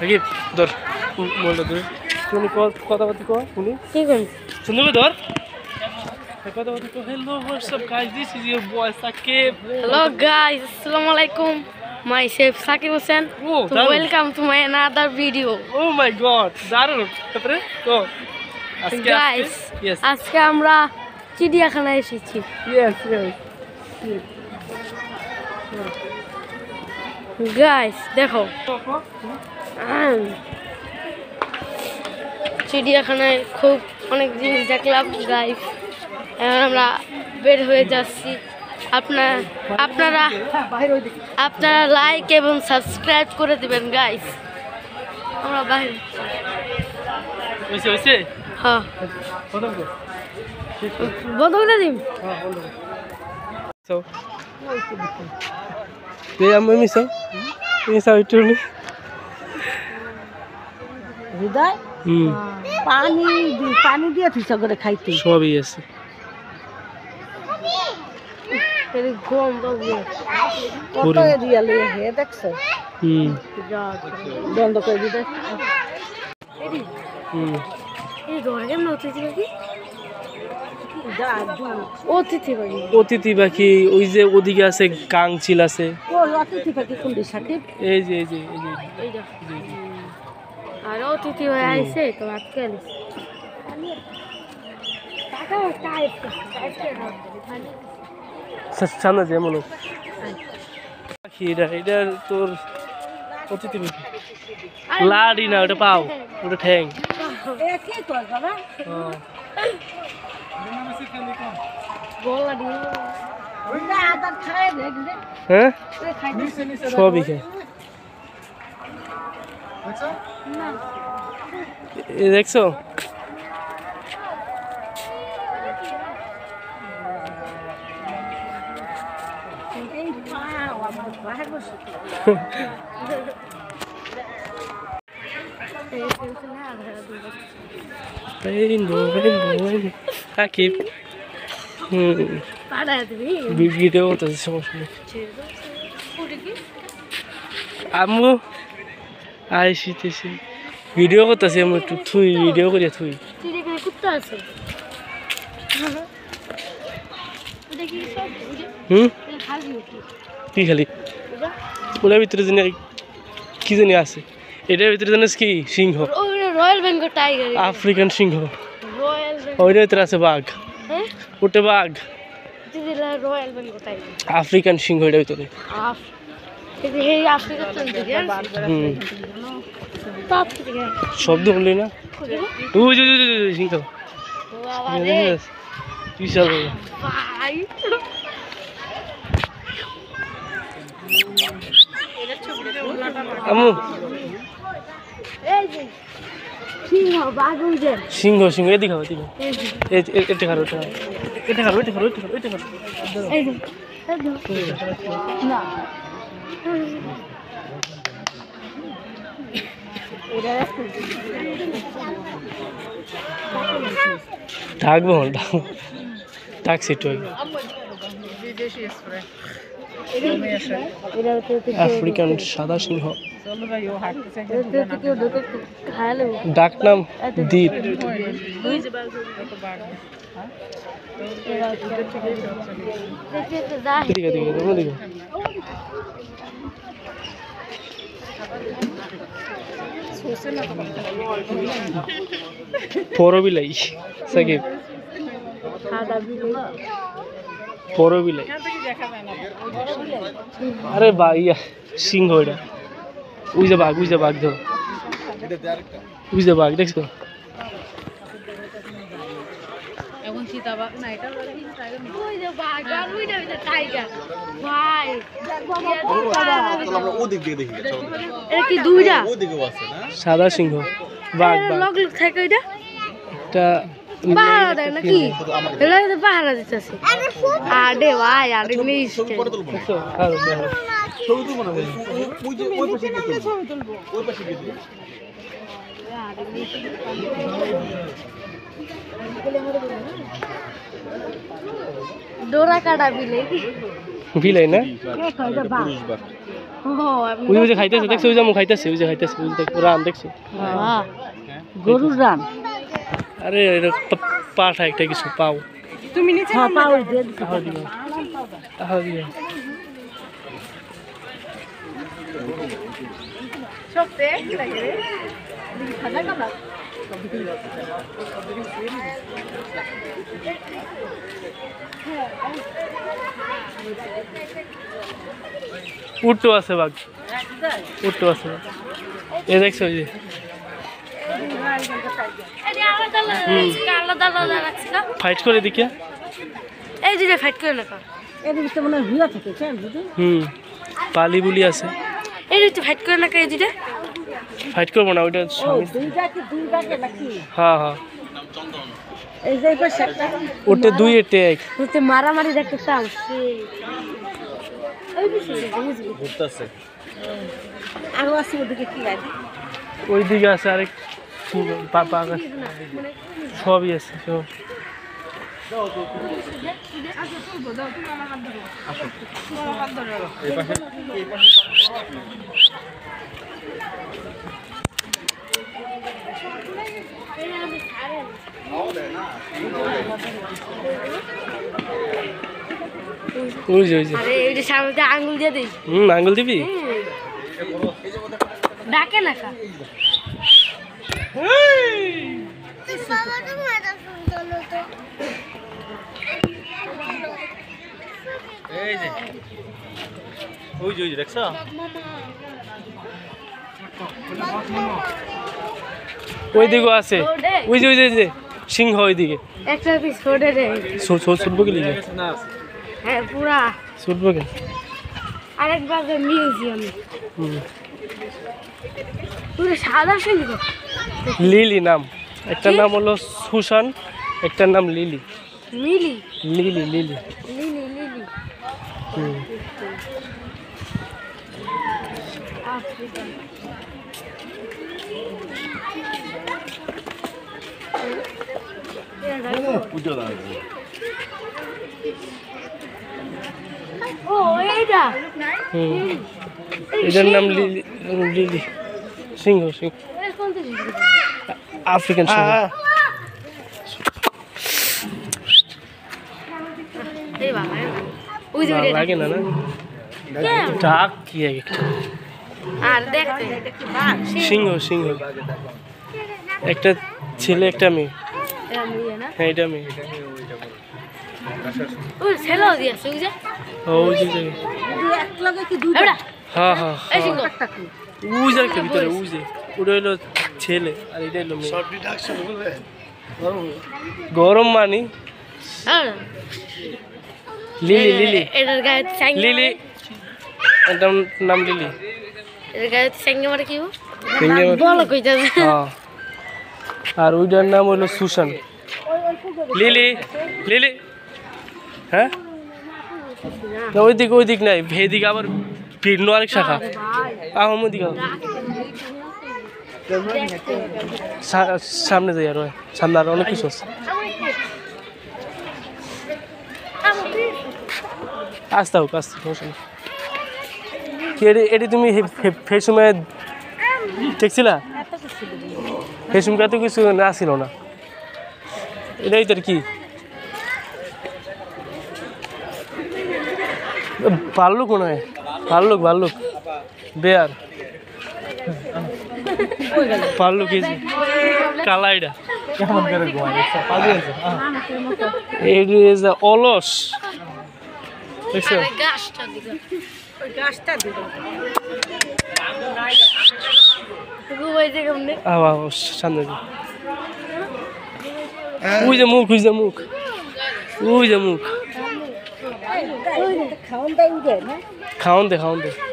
সাকিব ধর মোবাইলটা ধরে তুমি কথাবার্তা কো শুনি ঠিক আছে শুনবে ধর কথাবার্তা কো hello WhatsApp guys this is your boy Shakib hello guys আসসালামু আলাইকুম myself Sakib Hussain welcome to my another video oh my god দারুণ তারপরে তো আজকে গাইস আজকে আমরা চিড়িয়াখানায় এসেছি yes গাইস দেখো চিড়িয়াখানায় খুব অনেক জিনিস দেখলাম গাইস এখন আমরা বের হয়ে যাচ্ছি আপনারা লাইক এবং সাবস্ক্রাইব করে দিবেন গাইস আমরা বাইরে হইছে হ্যাঁ বন্ধ করে দিন so আমি মিশাও একটু হৃদয় পানি দিয়ে থিসা করে খাইতে সবই আছে গরম কত এরিয়া লয়ে হে দেখছো বন্ধ করে দিতে এই ধরে কেমন অতিথি পাখি ওই যে ওদিকে আছে কাংচিল আছে অতিথি পাখি কোনটি সাকিব এই যে আর অতিথি হয়ে আইছে তো আজকে সামনে যেমন পাখি এটা তোর অতিথি পাখি লাড়ি না ওটা পাও ওটা ঠ্যাং হ্যাঁ সবই খায় দেখছো সাকিব ভিডিও করতেছে সমস্যা নেই আম্মু আইসিতেছি ভিডিও করতেছি আমি একটু ভিডিও করিয়া থুই কি খালি ওটার ভিতরে জানি কি জানি আছে এটার ভিতরে জানিস কি সিংহ রয়্যাল বেঙ্গল টাইগার আফ্রিকান সিংহ ওইটার ভিতরে আছে বাঘ ওটা বাঘ রয়্যাল বেঙ্গল টাইগার আফ্রিকান সিংহ এটার ভিতরে শব্দ হলি না সিংহ বিশাল আমু সিংহ এদিকে এটা খারো থাকবো ট্যাক্সি টু আফ্রিকান সাদা সিংহ ডাক নাম দ্বীপ পরবিলাই সাকিব পরবিলাই আরে ভাইয়া সিংহ এটা ওই যে বাঘ ধর ওই যে বাঘ দেখছো সাদা সিংহ বাঘ এটা পাহারা দেয় নাকি পাহারা দিতেছে আরে ভাই আরে ডোরা কাটা বিলে বিলাই না ওই যে খাইতেছে দেখছো, ওই যে আমু খাইতেছে, ওই যে খাইতেছে, ওই যে রান দেখছো, গরুর রান। আরে এটা পাঠা একটা কিছু পাও তুমি নিচে পাও দিয়ে দিতে তাহলে দিও, তাহলে দিও। সবতে লাগে রে খাজা কাবা উট্টো আছে বাঘ, উট্টো আছে, এ দেখছো ওই যে ফাইট করে দিকে, এই যে ফাইট করে না এর ভিতরে মনে হয় ভিড় থাকে কেন বুঝি পালি বুলি আছে, এই যে ফাইট করে না এই যে ফাইট করবো না ওইটা দুইটাকে নাকি হ্যাঁ হ্যাঁ এই যে পাশে একটা ওটা দুই টেক তুই মারামারি দেখতে চাও ঘুরতেছে, আরো আছে ওদিকে কি লাগে ওই দিকে আছে আরেক পাপা সবই আছে সব। ওই যে আরে এই যে সামনে আঙ্গুল দিয়ে দিই, আঙ্গুল দিবি, ডাকে না কা এই যে ওই যে দেখছো, ওই দিকে আছে, ওই যে সিংহ ওই দিকে একটা পিস ছোটে রে ছুটবো কি লিখে, হ্যাঁ পুরা ছুটবো কি, আরেকবার মিউজিয়াম পুরো সাদা সিংহ, লিলি নাম, একটার নাম হলো সুশান, একটার নাম Lily, Mili Lily Lily Lily Lily Africa ও এইটা এটার নাম লিলি, লিলি সিংহ, সিংহ আফ্রিকান সিংহ। লাগে না না ডাক কি একটা, আর দেখতে সিংহ সিংহ, একটা ছেলে একটা মেয়ে, এটা মেয়ে না, হ্যাঁ এটা মেয়ে, ওই ছেলেও দিয়েছে ওই যে ওই যে এক লগে কি দুইটা এবড়া হ্যাঁ হ্যাঁ এই সিংহ ওই যে একটা ভিতরে, ওই যে ওটা হলো ছেলে আর এটা হলো মেয়ে। গরম মানি লিলি, লিলি এটার গায়ে স্যাঙ্গে লিলি, এটার নাম লিলি, এটার গায়ে স্যাঙ্গে মারে কি সিংহে বলো কইতাছে হ্যাঁ, আর ওইটার নাম হলো সুশান, লিলি লিলি হ্যাঁ না ওই দিক নাই, এদিকে আবার ভিন্ন আরেক শাখা, আহম দিকে সামনে যাই, আর সামনে আর অনেক কিছু আছে, আসতে হোক আসতে সমস্যা নেই। এটি তুমি সেই সময় দেখছিলা, সেই সময় এত কিছু না ছিল না, এটাই তোর কি ভাল্লুক মনে হয়, ভাল্লুক বেয়ার ভাল্লুক, এই যে কালা এটা অলস দেখছো, আরে গাছটা দিকে ওই গাছটা দিবে ঘুমাই যে কেমনে সামনে ওই যে মুখ, ওই যে মুখ, ওই যে মুখ, খাওয়ান দেয় উঠে না খাওয়ান দে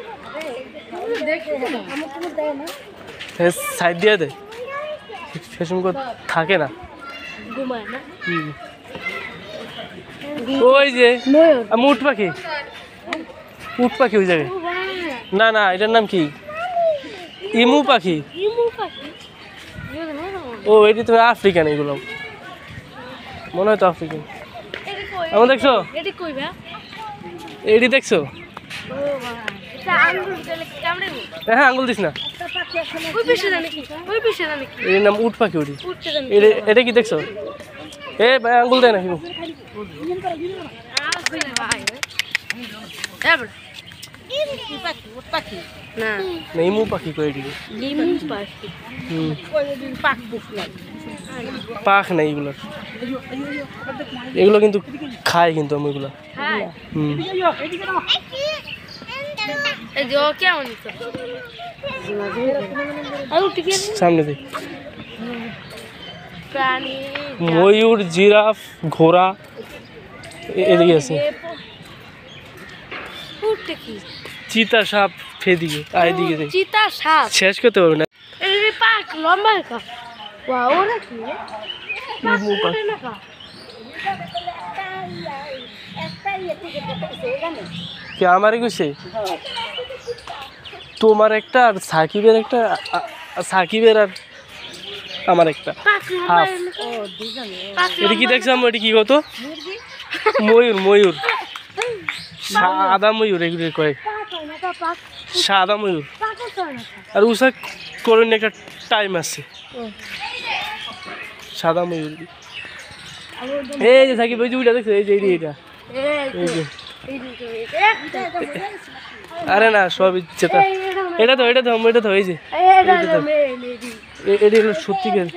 সাইড দিয়ে দে, সে সময় থাকে না, ঘুমায় না ওই যে ময়ূর উট পাখি, ওই জায়গায়, না না এটার নাম কি, ইমু পাখি, ইমু পাখি ও এটি তো আফ্রিকান, এগুলো মনে হয় তো আফ্রিকান, এটি কই আমার দেখছো, এটি কই ভাই এটি দেখছো, ও ভাই আচ্ছা আঙ্গুল গেলে কামড়ে নি হ্যাঁ আঙ্গুল দিস না ওই পিছে জানি কি ওই পিছে জানি কি এর নাম উট পাখি ওটি উঠতে জানি এটা কি দেখছো এ ভাই আঙ্গুল দেয় না কি ভাই এবার না না ইমু পাখি কই এটি লিমু পাখি পাখ নাই এগুলো এগুলো কিন্তু খায় কিন্তু আমি এগুলো হ্যাঁ হুম এই যে ও কেমন তো আর উঠে গেল সামনে দেখ প্রাণী ময়ূর জিরাফ ঘোড়া এদিকে আছে উঠতে কি চিতা সাপ এদিকে এদিকে দেখ চিতা সাপ শেষ করতে পারবে না এই পাক লম্বা কা ওয়া ওরা কি ইমু পাখি না কা কে আমারই কইছে তোমার একটা আর সাকিবের একটা সাকিবের আর আমার একটা পাক হাফ এটা কি দেখছিলাম এটা কি কত ময়ূর ময়ূর সাদা ময়ূর এগুলো কয় সাদা ময়ূর আর উষা করেন একটা টাইম আছে সাদা ময়ূর এই যে সাকিব ওই যে উইটা দেখছো এই যে এইটা এই যে আরে না সব ইচ্ছেটা এটা তো এই যে এটা হলো সত্যিকার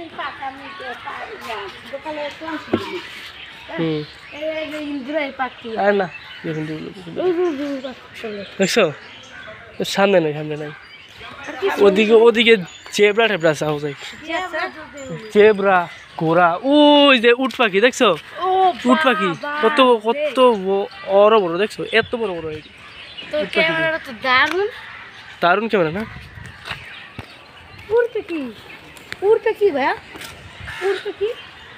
হুম আরে না দেখছো সামনে নাই ওদিকে জেব্রা টেবরা আছে যায় জেব্রা ঘোড়া ওই যে উট পাখি দেখছো উট পাখি কত বড় বড় দেখছো এত বড় বড় তো ক্যামেরাটা তো দারুণ দারুণ ক্যামেরা না উড়তে কি ভাইয়া উড়তে কি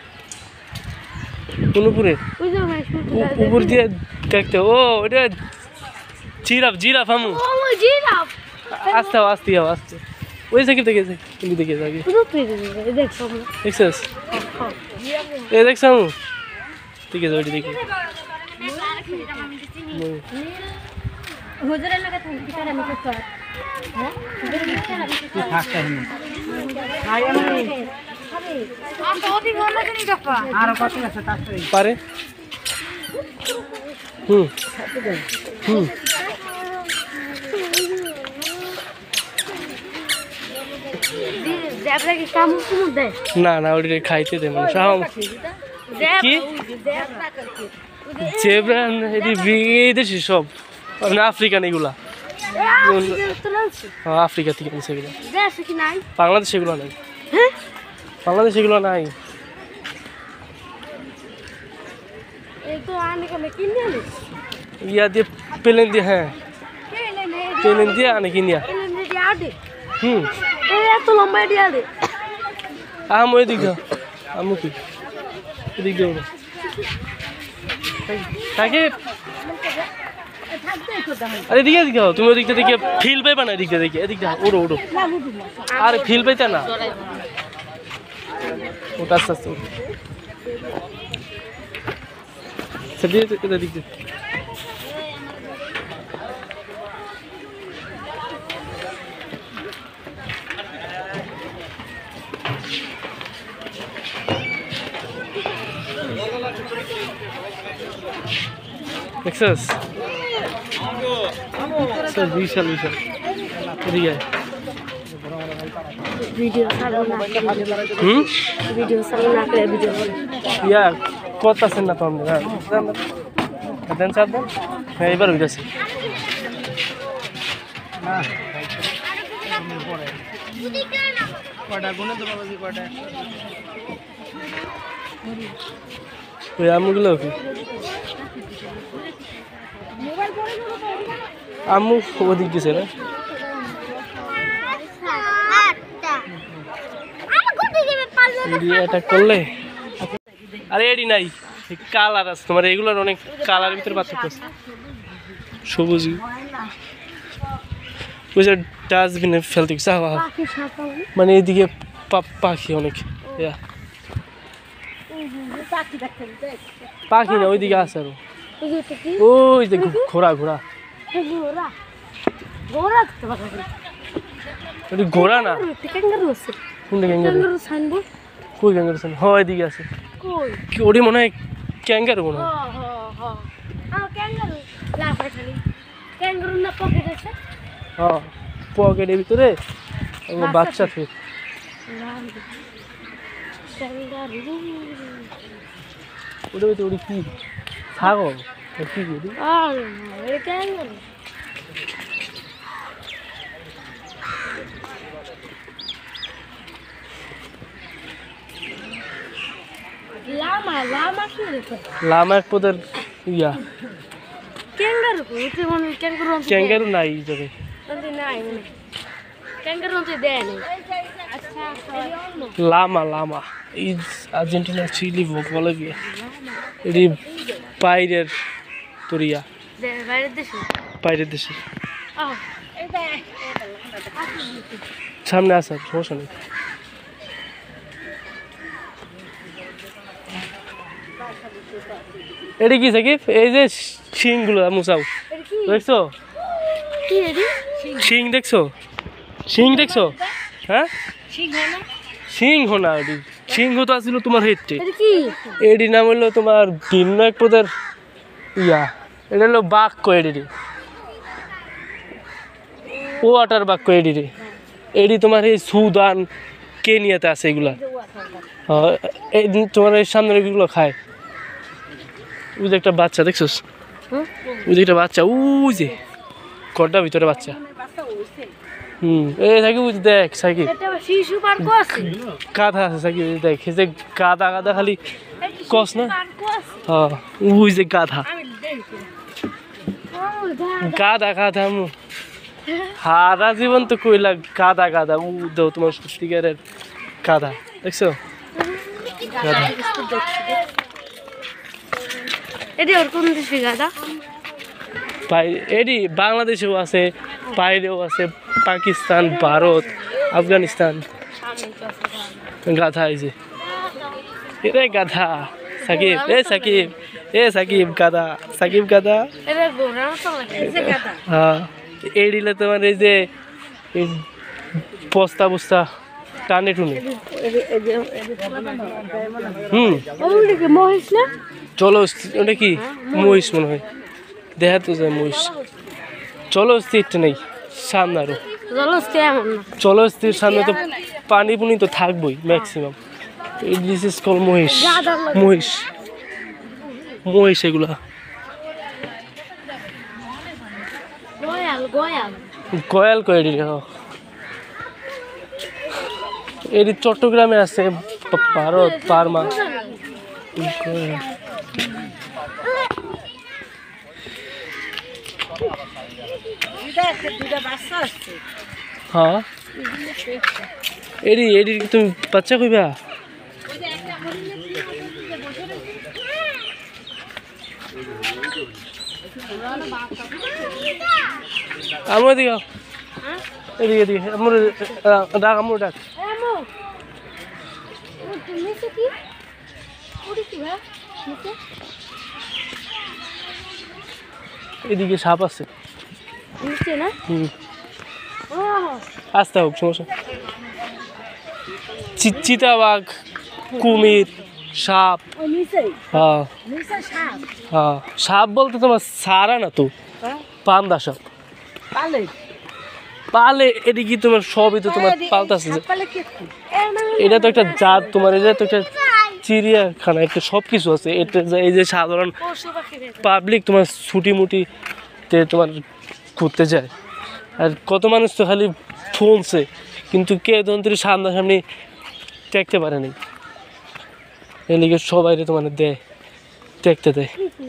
কোন উপরে ওই যে ভাই উপর দিয়ে দেখতে ও এটা জিরাফ আমু ও জিরাফ আস্তে ওই সাকিব দেখে যাবি দেখছো দেখছিস এ দেখছ আমু ঠিক আছে ওইটি দেখি হুজুরের লাগে তুমি কিটা আমি তো হ্যাঁ পারে হুম না ওটা খাইতে দে মানুষ কি জেব্রা বিদেশি সব আফ্রিকান এগুলা আফ্রিকা থেকে সেগুলো বাংলাদেশ এগুলো নাই বাংলাদেশ এগুলো নাই ইয়া দিয়ে প্লেন দিয়ে হ্যাঁ প্লেন দিয়ে আনে কিনিয়া হুম আম ওই দিক দাও আমু কি এদিক দেবো তাকে আরে এদিকে তুমি ওদিকটা দেখে ফিল পাইবা না এদিকটা দেখে এদিকটা ওড়ো আর ফিল পাইতা না ওটা আস্তে আস্তে এদিক দিয়ে দেখছিস বিশাল এদিকে ভিডিও ইয়া কত আছেন না তো আমরা দেন চার দেন হ্যাঁ এবার হয়ে গেছে ওই আমগুলো কি আম্মু ওদিক গেছে না এটা করলে আরে এডি নাই কালার আছে তোমার এগুলোর অনেক কালারের ভিতরে পার্থক্য আছে সবুজ ওই যে ডাস্টবিনে ফেলতে মানে এদিকে পাখি অনেক পাখি না ওইদিকে আছে আরো ওই যে ঘোড়া ঘোড়া দেখতে পাচ্ছি এটা ঘোড়া না ক্যাঙ্গারু আছে কোনটা ক্যাঙ্গারু ক্যাঙ্গারু সাইনবোর্ড কই ক্যাঙ্গারু আছে হ্যাঁ এদিকে আছে কই কি ওটি মনে হয় ক্যাঙ্গারু মনে হয় ক্যাঙ্গারু লাফাই খালি ক্যাঙ্গারু না পকেট আছে হ্যাঁ পকেটের ভিতরে আমার বাচ্চা থাকে ক্যাঙ্গারু ওটা ভিতরে ওটি কি ছাগল না কি কি ওটি? আর এটা ক্যাঙ্গারু লামা লামা কি রে লামা এক পদের ইয়া ক্যাঙ্গারু এটা মনে ক্যাঙ্গারু ক্যাঙ্গারু নাই এই জায়গায় অন্তে নাই মানে ক্যাঙ্গারু অন্তে দেয় নাই আচ্ছা llama llama is Argentina Chile Bolivia এটি বাইরের তোরিয়া বাইরের দেশে বাইরের দেশে এটা সামনে আসার সমস্যা নেই এটি কি সাকিব এই যে শিংগুলো মুসাও কি দেখছো কি এডি শিং দেখছো শিং দেখছো হ্যাঁ সিংহ না সিংহ না ওটি সিংহ তো আসছিল তোমার হেঁটে এটা কি এডি নাম হলো তোমার ভিন্ন এক পদের ইয়া এটা হলো বাক্য এডি ও ওয়াটার বাক্য এডি রে এডি তোমার এই সুদান কেনিয়াতে আছে এগুলা এই তোমার এই সামনের এগুলো খায় ওই যে একটা বাচ্চা দেখছোস ওই যে একটা বাচ্চা ওই যে ঘরটার ভিতরে বাচ্চা এই সাইকেল ওই যে দেখ সাইকেল এটা শিশু পার্ক আছে গাধা আছে সাইকেল দেখ এই যে গাধা গাধা খালি কস না পার্ক আছে হ্যাঁ ওই যে গাধা আমি দেখি গাধা গাধা হারা জীবন তো কইলা গাধা গাধা উ দাও তোমার সত্যিকারের গাধা দেখছো গাধা এটি ওর কোন দেশে গাদা এডি বাংলাদেশেও আছে বাইরেও আছে পাকিস্তান ভারত আফগানিস্তান গাধা এই যে এরে গাধা সাকিব সাকিব গাধা সাকিব গাধা এটা গোরা তো লাগে গাদা হ্যাঁ এডিলে তোমার এই যে এই বস্তা বস্তা টানে টুনে ওদিকে মহিষ না চলো ওটা কি মহিষ মনে হয় দেখা তো যায় মহিষ চলো স্থিরটা নেই সামনে আরো জলস্তি এমন না চলো স্থির সামনে তো পানি পুনি তো থাকবোই ম্যাক্সিমাম দিস ইজ কল মহিষ মহিষ মহিষ এগুলা গয়াল গয়াল গয়াল কয়েডি এটি চট্টগ্রামে আছে ভারত বার্মা হ্যাঁ এডি এডি তুমি বাচ্চা কইবা আমার এদিকে এদিকে এদিকে আমার ডাক আমার ডাক এদিকে সাপ আছে না আসতে হোক সমস্যা চিতাবাঘ কুমির সাপ হ্যাঁ হ্যাঁ সাপ বলতে তোমার সারা না তো পান্দা সাপ পালে এদিকে তোমার সবই তো তোমার পালতাছে এটা তো একটা জাত তোমার এটা তো একটা চিড়িয়াখানা একটা সব কিছু আছে এটা এই যে সাধারণ পাবলিক তোমার ছুটি মুটিতে তোমার ঘুরতে যায় আর কত মানুষ তো খালি ফোনছে কিন্তু কে ধন্ত্রী সামনাসামনি দেখতে পারে নি এদিকে সবাই তোমার দেয় দেখতে দেয়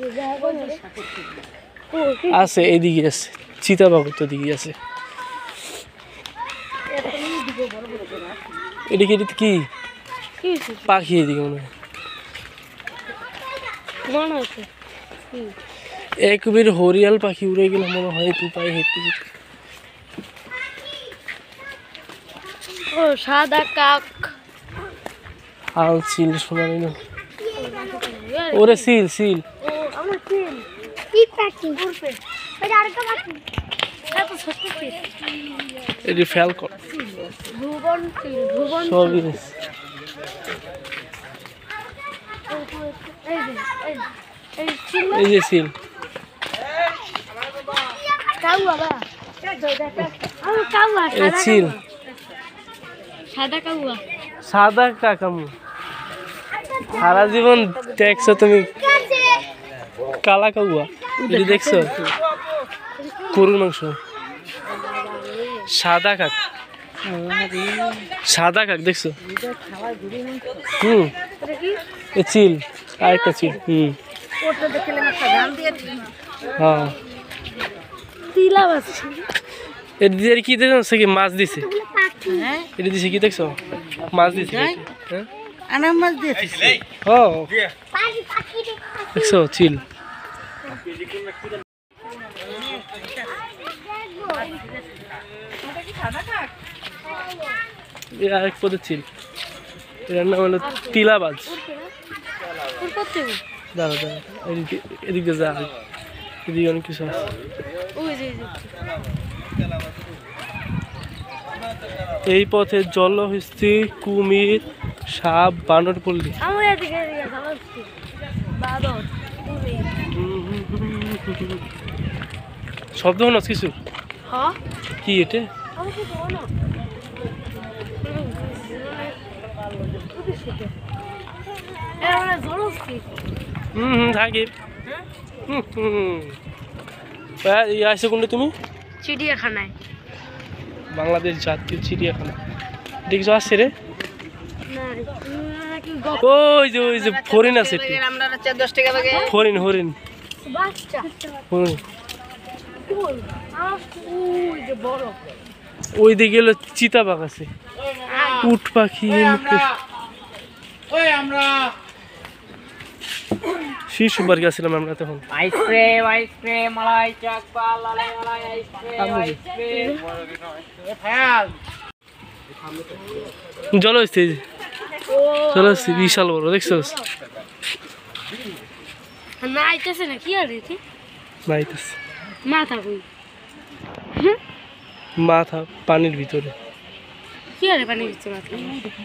আছে এদিকে আছে চিতাবাঘ তো দিকে আছে এদিকে কি পাখি এদিকে মনে হয় একবার হরিয়াল পাখি উড়ে গেলে মনে হয় তুই পায়ে হেঁটে যেতে ও সাদা কাক আল সিল শোনা নেই না ওরে সিল সিল ও আমার সিল কি পাখি ঘুরবে এটা আরেকটা পাখি এত ছোট কি এটি ফ্যালকন ভুবন সবই এই যে এই যে সিল কাউয়া বা কাউয়া এই সিল সাদা কাউয়া সাদা কাকামু সারা জীবন দেখছো তুমি কালা কাউয়া এটি দেখছো গরুর মাংস সাদা কাক দেখছো এ চিল আরেকটা চিল হ্যাঁ তিলা বাস এটি দিয়ে কি দেখছো কি মাছ দিছে এটি দিছে কি দেখছো মাছ দিছে হ্যাঁ আনা মাছ দিয়েছিস ও দেখছো চিল আরেক পদের চিল এটার নাম হলো তিলাবাজ দাঁড়া এদিকে যা এদিকে অনেক কিছু আছে এই পথে জলহস্তি কুমির সাপ বানর পল্লী শব্দ হলো কিছু কি এটা থাকে আসছে কোনটা তুমি চিড়িয়াখানায় বাংলাদেশ জাতীয় চিড়িয়াখানা দেখছো আসছে রে ওই যে হরিণ আছে হরিণ হরিণ ওই দিকে গেলে চিতাবাঘ আছে উট পাখি শিশু বার গেছিলাম আমরা তখন জলহস্তি জলহস্তি বিশাল বড় দেখছো না আইতেছে না কি আর এটি নাইতেছে মাথা কই মাথা পানির ভিতরে কি আর পানির ভিতরে মাথা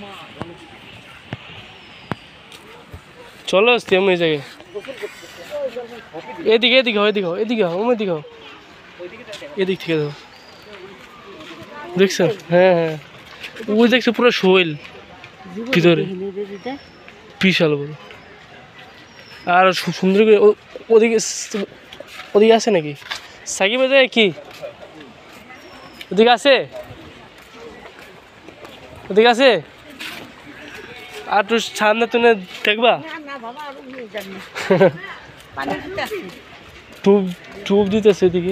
চলো আসছি আমি এই জায়গায় এদিকে এদিকে এদিকে এদিক থেকে দাও দেখছো হ্যাঁ হ্যাঁ ওই দেখছো পুরো শৈল ভিতরে বিশাল বড় আর সুন্দর করে ওদিকে আছে নাকি সাকিব কি ওদিকে আছে আর একটু সামনে তুমি দেখবা টুপ দিতেছে এদিকে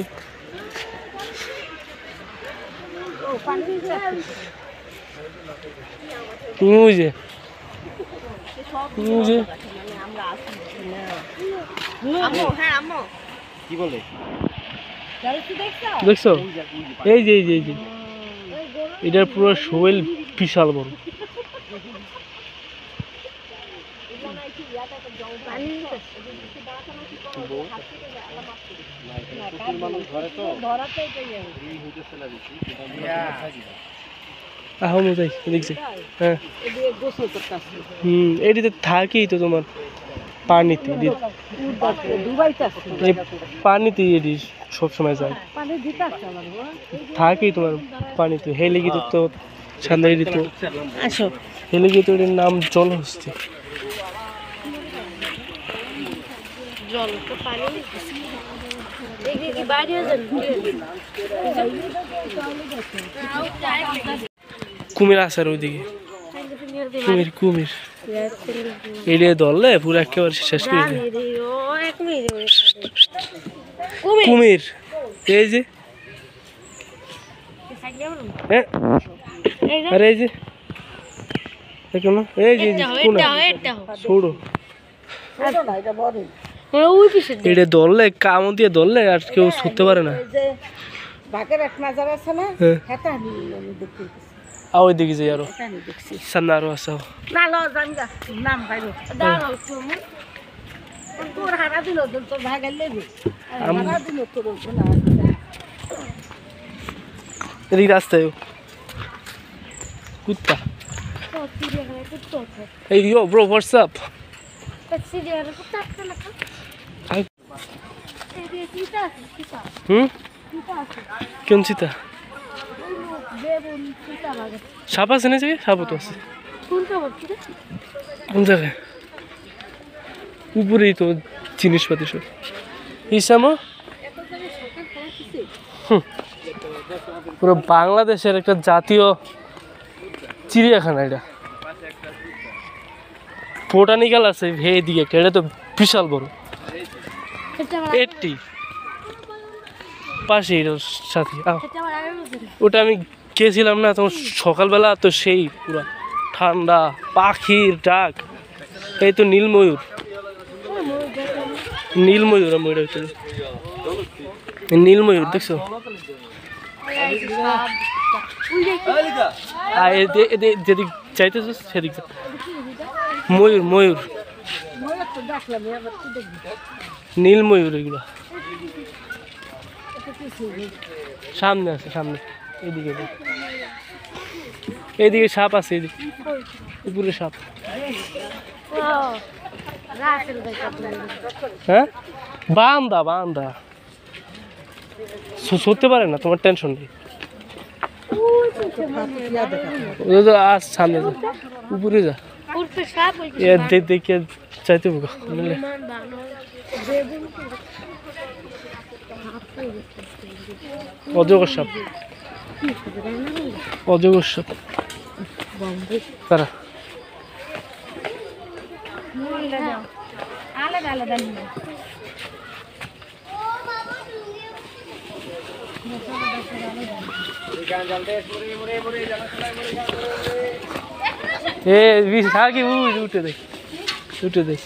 দেখছো এই যে এটার পুরো শৈল বিশাল বড় হ্যাঁ এটিতে থাকেই তো তোমার পানিতে পানিতে এটি সবসময় যায় থাকেই তোমার পানিতে হেলিগিতে তো সান্দাই তো হেলিগিতে এটির নাম জলহস্তি কুমির আছে আর ওইদিকে কুমির এড়িয়ে ধরলে পুরো একেবারে শেষ করে কুমির এই যে আরে এই যে দেখো না এই যে ছোড়ো এটা ধরলে কামড় দিয়ে ধরলে আর কেউ ছুটতে পারে না ওই দিকে যাই আরো সামনে আরো আছে এদিকে রাস্তায় কুত্তা এই ইয়ো ব্রো হোয়াটসঅ্যাপ হুম কোন চিতা সাপ আছে না জায়গায় সাপও তো আছে কোন জায়গায় উপরেই তো জিনিসপাতি সব ইসামো পুরো বাংলাদেশের একটা জাতীয় চিড়িয়াখানা এটা বোটানিক্যাল আছে এইদিকে একটা এটা তো বিশাল বড় এটি পাশেই সাথে ওটা আমি গেছিলাম না তখন সকালবেলা তো সেই পুরো ঠান্ডা পাখির ডাক এই তো নীলময়ূর নীলময়ূর ময়ূর ভিতরে নীলময়ূর দেখছো যেদিক চাইতেছ সেদিক ময়ূর ময়ূর নীলময়ূর এগুলো সামনে আছে সামনে এদিকে এইদিকে সাপ আছে এদিকে উপরে সাপ হ্যাঁ বান্দা বান্দা সরতে পারে না তোমার টেনশন নেই আজ সামনে যা উপরে যা দেখে চাইতে অজগর সাপ অজগর সাপ তারা আলাদা আলাদা आगे उठे देख उठे देख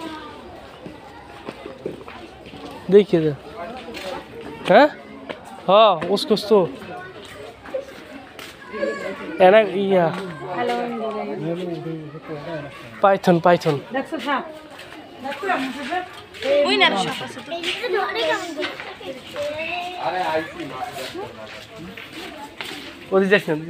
देखिए जा हाँ हाँ उसको तो है ना या पाइथन पाइथन ওদি যাস না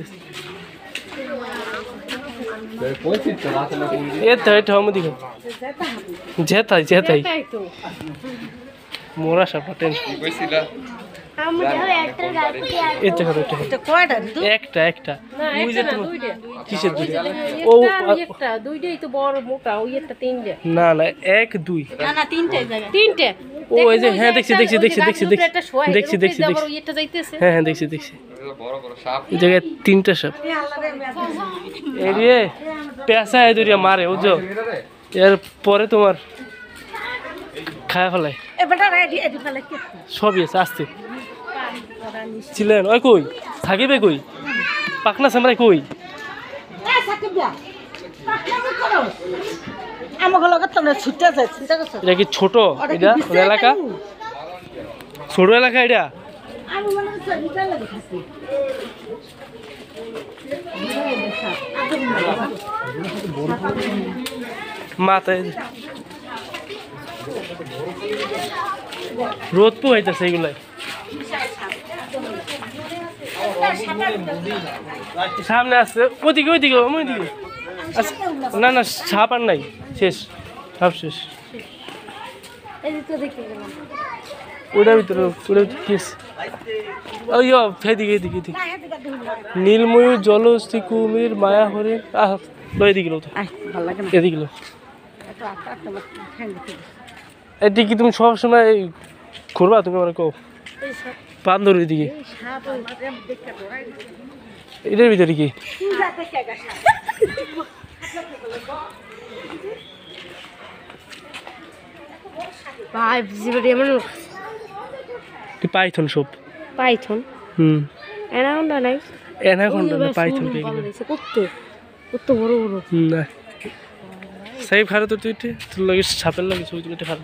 এটা এটা আমি দেখো জেতাই জেতাই মোরা সাপা টেনশন কইছিলা এটা কত এটা কয়টা একটা একটা ওই যে দুইটা কিসের দুইটা ও একটা দুইটাই তো বড় মোটা ওই একটা তিনটে না না এক দুই না না তিনটে জায়গা তিনটে ও এই যে হ্যাঁ দেখছি দেখছি দেখছি দেখছি দেখছি দেখছি দেখছি এটা যাইতেছে হ্যাঁ হ্যাঁ দেখছি দেখছি বড় বড় সাপ এই জায়গায় তিনটা সাপ এই রে পেশা এদুরিয়া মারে বুঝছো এর পরে তোমার খায় ফেলায় সবই আছে আসতে ছিলেন ওই কই থাকিবে কই পাকনা সামরাই কই এটা কি ছোট এটা এলাকা ছোট এলাকা এটা মাথায় রোদ পোহাইতেছে এগুলাই সামনে আসছে ওইদিকে ওইদিকে ওইদিকে না না সাপ আর নাই শেষ সাপ শেষ ওটার ভিতরে ওটা কি ওই এদিকে এদিকে এদিকে নীলময়ূর জলহস্তি কুমির মায়া হরিণ এদিকে এদিকে এটি কি তুমি সবসময় ঘুরবা তুমি আমার কো বান্দর এদিকে এটার ভিতরে কি পাইথন সব পাইথন অ্যানাকোন্ডা নাই অ্যানাকোন্ডা না পাইথন কত বড় বড় না সাইব খারে তো তুই তোর লাগে সাপের লাগে ছবি তুলে খারাপ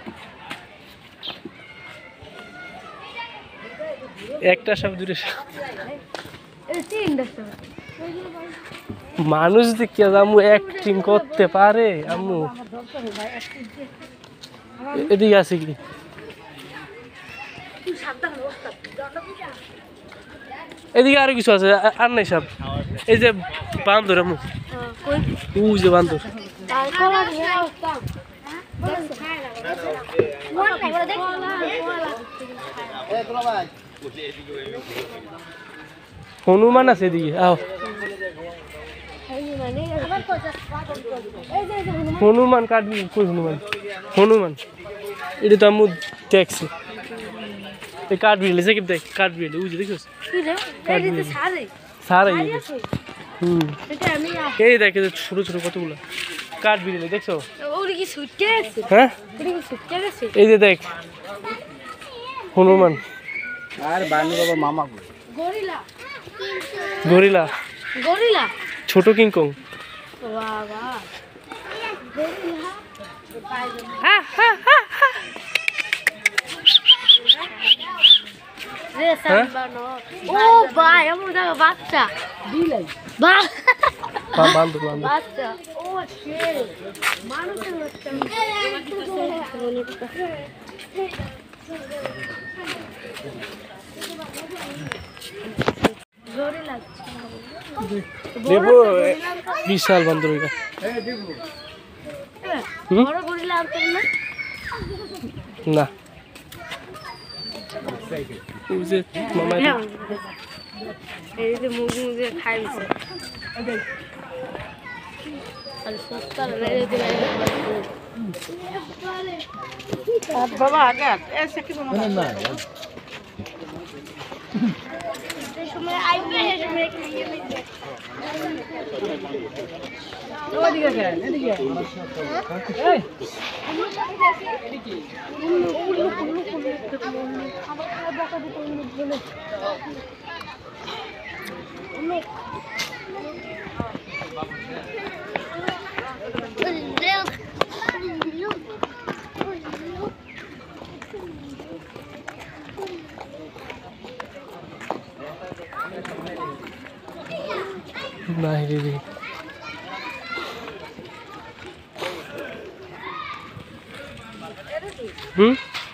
একটা সাপ দুটো সাপ মানুষ দেখে আম্মু অ্যাক্টিং করতে পারে আম্মু এদিকে আছে কি এদিকে আরো কিছু আছে আর নাই সাপ এই যে বান্দর আমু কই ওই যে বান্দর তার কলা দিয়ে অবস্থা হনুমান আছে এদিকে আও হনুমান কাটবি কই হনুমান হনুমান এটা তো আমু দেখছি এই কাঠবিড়ালি সাকিব দেখ কাঠবিড়ালি ওই যে দেখিস সারা হুম এই দেখ এই যে ছোট ছোট কতগুলো কাঠবিড়ালি দেখছো হ্যাঁ এই যে দেখ হনুমান আর বানু বাবা মামা গরিলা গরিলা ছোট কিংকং বাবা ও ভাই আমার দেখো বাচ্চা বান্দর বান্দর বাচ্চা ও শিট মানুষের বাচ্চা জোরে লাগছে দেবো বিশাল বান্দর এটা বড় গরিলা আনতে না না ওই যে মামা এই যে মুরগি মুরগি খাইছে আর সস্তা লাগে বাবা আগে এসে কি মনে হয় সময় আইবে এই সময় খাইয়ে নিতে ওদিকে গেল এদিকে এই নাই রে হুম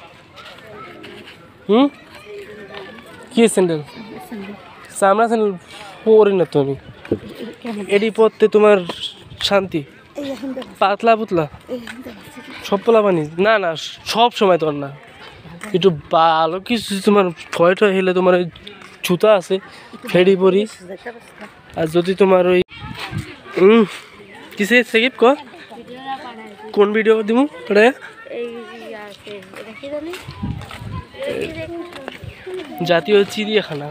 হুম কি স্যান্ডেল চামড়া স্যান্ডেল পরি না তো আমি এডি পরতে তোমার শান্তি পাতলা পুতলা সব পোলা পানি না না সব সময় তোমার না একটু ভালো কিছু তোমার ভয় টয় হলে তোমার ওই জুতা আছে ফেডি পরি আর যদি তোমার ওই কিসে সেকিপ ক কোন ভিডিও দিমু ওটা এই আছে এটা কি জানি জাতীয় চিড়িয়াখানা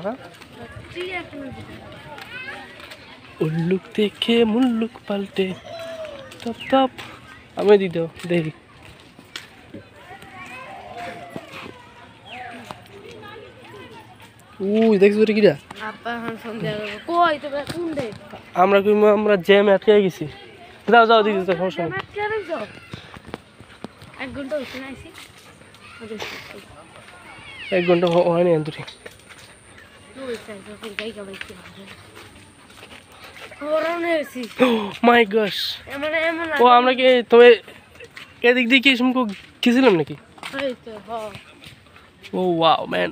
উল্লুক দেখে মুল্লুক পাল্টে তপ তপ আমি দিতে দেখি উই দেখছো রে কিরা আপা হান সন্ধ্যা কই তোমরা কোন দে আমরা জ্যাম আটকে গেছি যাও যাও দিদি তো সমস্যা নেই এক ঘন্টা হচ্ছে না আইসি 1 ঘন্টা হয়নি এন্তরি মাই গস ও আমরা কি তবে এদিক দিয়ে কি শুনকো গেছিলাম নাকি ও ওয়াও ম্যান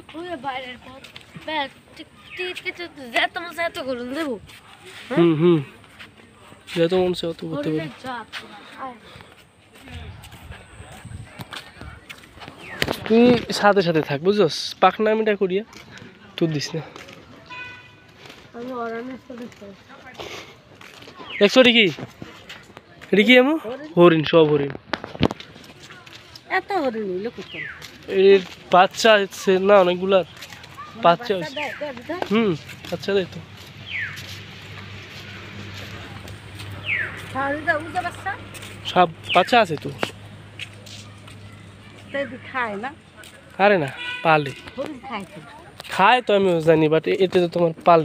হুম যত মন সে অত করতে পারি তুই সাথে সাথে থাক বুঝছস পাকনামিটা করিয়া তুই দিস না দেখছো রিকি রিকি এমন হরিণ সব হরিণ এত হরিণ হইলো কত এর বাচ্চা আছে না অনেকগুলার বাচ্চা বাচ্চা দেয় তো সব বাচ্চা আছে তো খায় না আরে না পালে খায় তো আমিও জানি বাট এতে তো তোমার পালে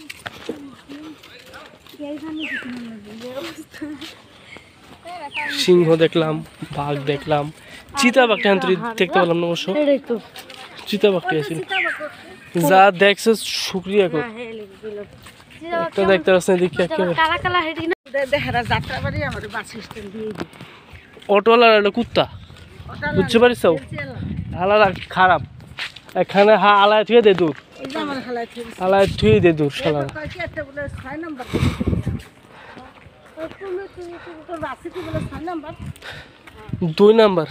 সিংহ দেখলাম বাঘ দেখলাম চিতাবাঘটা আন্তরি দেখতে পেলাম না অবশ্য চিতাবাঘটি আছে যা দেখছো শুক্রিয়া কর একটা দেখতে পাচ্ছ না দেখি একেবারে যাত্রাবাড়ি আমার বাস স্ট্যান্ড দিয়ে অটোওয়ালার একটা কুত্তা বুঝতে পারিস হালারা খারাপ এখানে আলায় থেকে দে দূর ওই যে আমার হালাই থেকে আলাই থুই দে দূর শালা কয় কি একটা বলে 6 নাম্বার তুমি তো রাসিটি বলে 6 নাম্বার 2 নাম্বার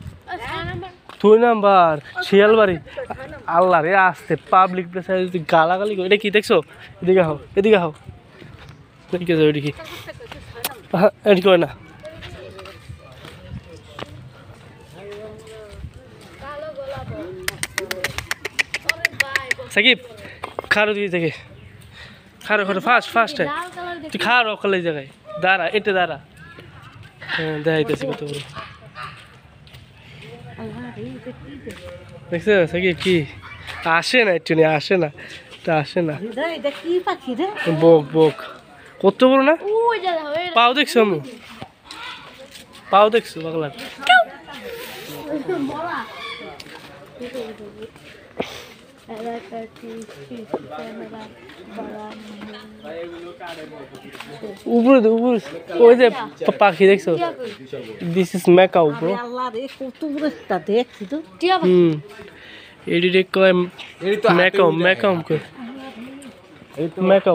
2 নাম্বার শিয়ালবাড়ি আল্লাহ রে আসতে পাবলিক প্লেসে গালাগালি এটা কি দেখছো এদিকে হও দেখে যাও এদিকে এদিকে হয় না সাকিব খারো দিয়ে দেখে খারো ফাস্ট তুই খারো ওখানে জায়গায় দাঁড়া এটা দাঁড়া হ্যাঁ দেখাইতেছি কত বড় দেখছো সাকিব কি আসে না একটু আসে না এটা কি পাখি রে বক কত বড় না ওই যে পাও দেখছো আমি পাও দেখছো পাগলার উপরে ওই যে পাখি দেখছো দিস ইজ ম্যাকাও ব্রো আল্লাহ রে কত বড় একটা দেখছি তো টিয়া পাখি এডিটে কয় ম্যাকাও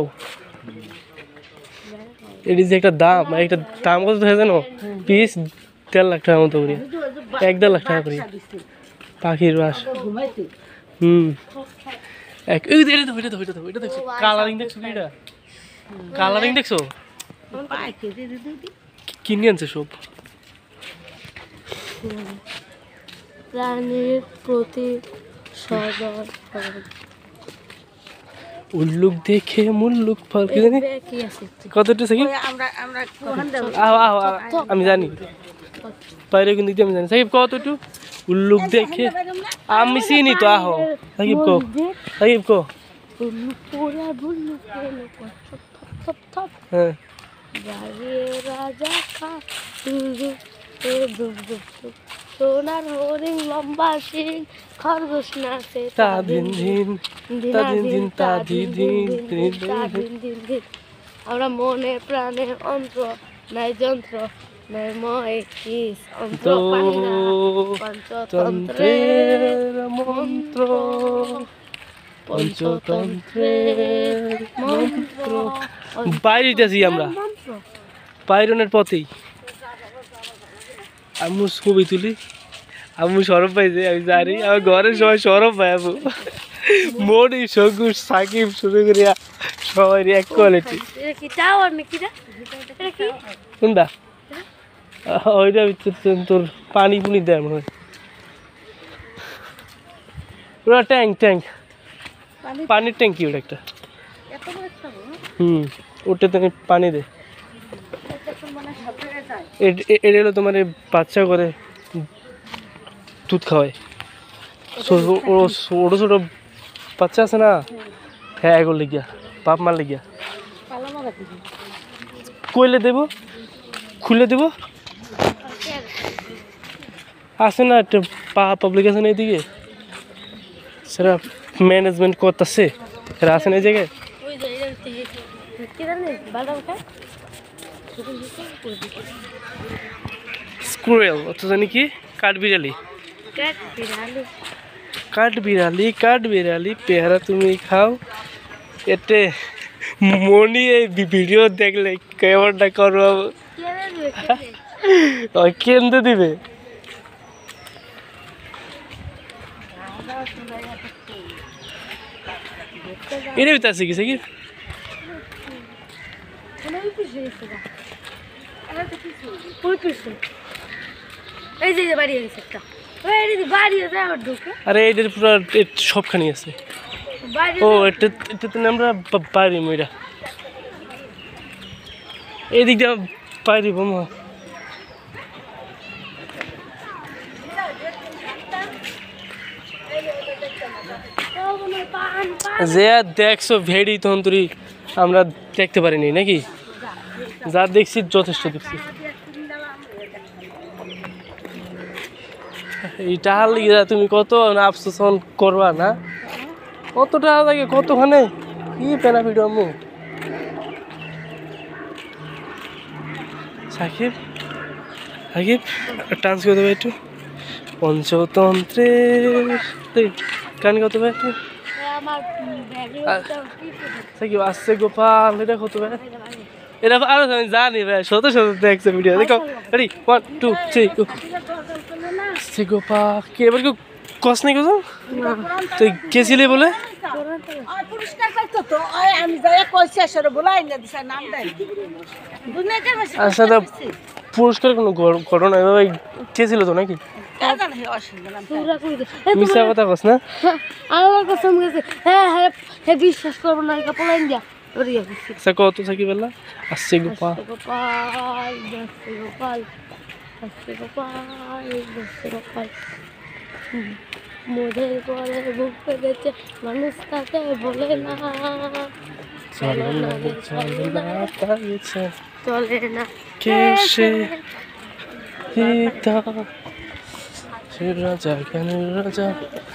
এটি যে একটা দাম কত হয় জানো পিস 1.5 লাখ টাকার মতো করি 1.5 লাখ টাকা করি পাখির বাস ঘুমাইতে এটা দেখছো কালারিং দেখছো কি এটা কালারিং দেখছো পাখি রে দিদি কিনে আনছে সব প্রাণীর প্রতি সদর উল্লুক দেখে মুল্লুক ফল কি জানি কি আছে কতটা সাকিব আমরা কোহান দেব আহ আমি জানি বাইরে কিন্তু আমি জানি সাকিব কতটু উল্লুক দেখে আমি চিনি তো আহ সাকিব কো পুরা বুল্লু থপ থপ হ্যাঁ রাজা খা সোনার হরিণ লম্বা সিং খরগোশ নাচে তা দিন আমরা মনে প্রাণে অন্ত্র নাই যন্ত্র নাই ময় কিস অন্ত্র পঞ্চতন্ত্রের মন্ত্র পঞ্চতন্ত্রের মন্ত্র বাইরে যাচ্ছি আমরা বাইরনের পথেই আম্মু ছবি তুলি আম্মু সরব পাইছে আমি জানি আমার ঘরের সবাই সরব পাই আম্মু মনি সঙ্গু সাকিব শুরু করিয়া সবাই এক কোয়ালিটি কোনটা ওইটা তোর পানি পুনি দেয় মনে হয় পুরো ট্যাঙ্ক পানির ট্যাঙ্কি ওটা একটা ওটা তুমি পানি দে এটা হলো তোমার বাচ্চা করে দুধ খাওয়ায় ছোটো ছোটো বাচ্চা আছে না হ্যাঁ এগুলো লিখিয়া বাপ মার লিখিয়া কইলে দেব খুলে দেব আছে না একটা পাবলিক আছে না এইদিকে সেটা ম্যানেজমেন্ট করতেছে সেটা আছে না এই জায়গায় স্কুরেল অত জানি কি কাঠবিড়ালি পেয়ারা তুমি খাও এতে মনি এই ভিডিও দেখলে কেমনটা করবো কেন্দ্র দিবে এটা ভিতরে আছে কি সাকিব এই যে বাড়ি আছে একটা বাড়ি আছে আবার ঢুকে আরে এদের পুরো সবখানি আছে ও এটা আমরা পারি মইরা এদিক দিয়ে পারি বোমা যে দেখছো ভেড়ি তখন তুই আমরা দেখতে পারিনি নাকি যা দেখছি যথেষ্ট দেখছি এই টাকা লিগে তুমি কত আফসোস করবা না কত টাকা লাগে কতখানে কি পেনা ভিডিও আম্মু সাকিব ডান্স করে দেবে একটু পঞ্চতন্ত্রের গান কত ভাই একটু আমার ব্যাগে সাকিব আসছে গোপাল এটা কত ভাই এটা আরো আমি জানি ভাই শত শত দেখছে ভিডিও দেখো রেডি 1 2 3 আসছে গোপাল কে এবার কেউ কস নেই কোথাও তুই গেছিলি বলে পুরস্কার পাইতো তো ওই আমি যাই কইছি আসলে বলাই না দিছে নাম দেন দুনিয়াতে বেশি আচ্ছা তা পুরস্কার কোনো ঘটনা এভাবে গেছিল তো নাকি দাদা হে অসুবিধা না তোমরা কই দে মিশা কথা কস না আমার কসম গেছে হ্যাঁ হ্যাঁ হ্যাঁ বিশ্বাস করবো না কাপড় লাইন দিয়া ওরে আচ্ছা কত সাকিব আল্লাহ আসছে গোপাল গোপাল আসছে গোপাল আসছে গোপাল আসছে গোপাল মোদের পরে বুক পেতেছে মানুষ তাকে বলে না চলে না চলে না তাইছে চলে না কে সে পিতা সে রাজা কেন রাজা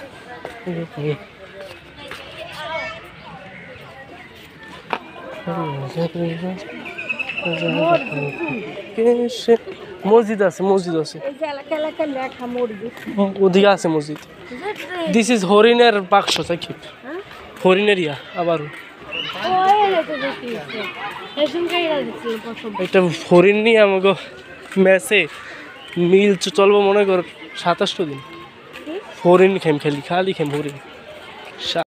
মসজিদ আছে মসজিদ আছে এই যে এলাকা এলাকা লেখা মরবি ওদিকে আছে মসজিদ দিস ইজ হরিণের বাক্স সাকিব হরিণের ইয়া আবার একটা হরিণ নিয়ে আমাকে ম্যাচে মিল চলবো মনে কর 27 দিন হরিণ খেম খেলি খালি খেম হরিণ